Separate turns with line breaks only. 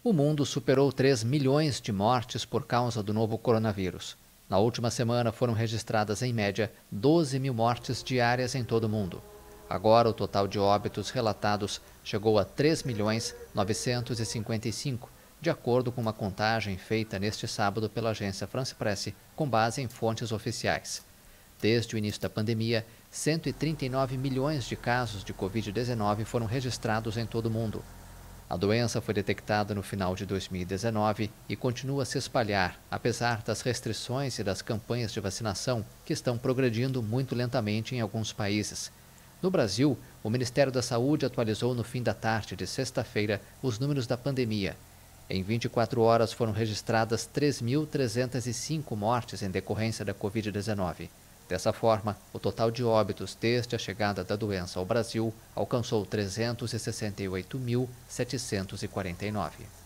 O mundo superou 3 milhões de mortes por causa do novo coronavírus. Na última semana foram registradas, em média, 12 mil mortes diárias em todo o mundo. Agora, o total de óbitos relatados chegou a 3.955, de acordo com uma contagem feita neste sábado pela agência France Presse, com base em fontes oficiais. Desde o início da pandemia, 139 milhões de casos de Covid-19 foram registrados em todo o mundo. A doença foi detectada no final de 2019 e continua a se espalhar, apesar das restrições e das campanhas de vacinação, que estão progredindo muito lentamente em alguns países. No Brasil, o Ministério da Saúde atualizou no fim da tarde de sexta-feira os números da pandemia. Em 24 horas foram registradas 3.305 mortes em decorrência da Covid-19. Dessa forma, o total de óbitos desde a chegada da doença ao Brasil alcançou 368.749.